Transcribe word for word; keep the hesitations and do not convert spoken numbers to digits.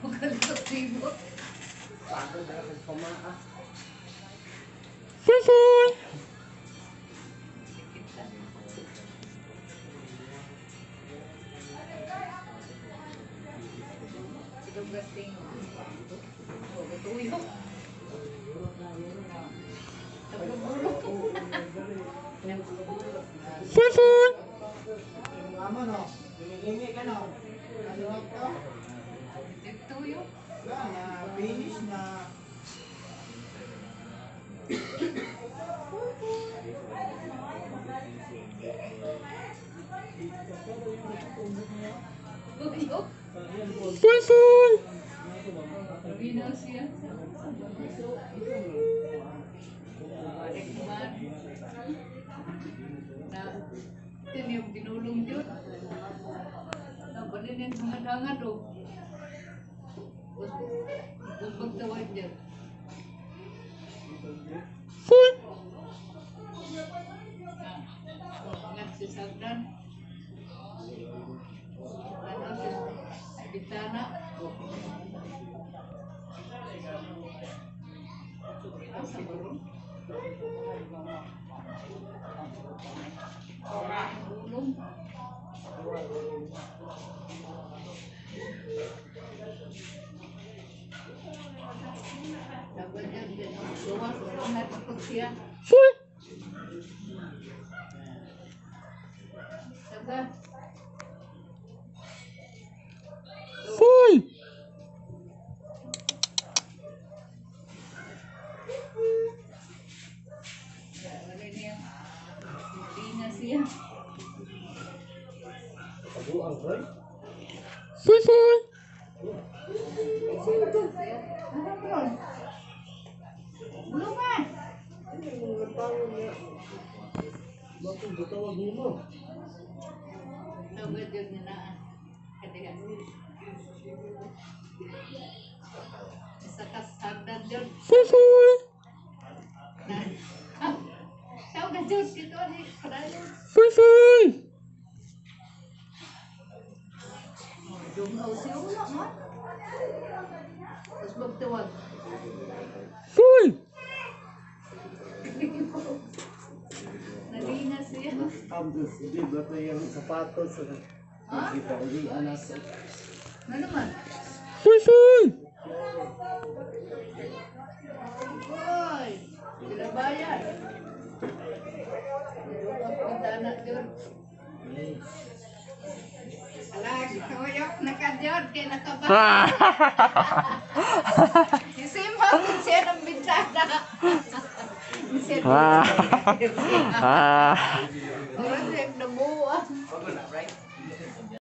Magkakasibot. Susun! Itong gasting. Oh, tuyo. Susun! Amo no, hinihingi ka no. Ano ito? Tuyo. Yan, na finish na. Tuyo. Susun! Bina siya. Balik naman. Na, ito yung binulong yun. Nabalin yung hangad-hangad o. Bubag tawad dyan. Sun! Nagsisagdan. Ano sa bitana. Asa ba ron? Bulong. Dapat yan din. Luwas, lahat ako siya. Sun! Saga. Sun! Wala niya. Hindi na siya. Susun! Bulungan! Tawag yun niya na. Kaya isa kasagdan yun. Susun! Ah, tawag yun. Kito ni Kadayon. Susun! Dungaw siya wala man. Tapos magtawag. Sun! Nalina siya. Ambus, hindi ba ito yung sapatos? Ha? Kita ulit anas. Ano naman? Susun! Hoy! Sila bayan. Dungaw punta anak yun. Alag, kawayok na ka dyan. Kaya nakabahan. Isima kung siya ng bintana. Siya Ah! Ah!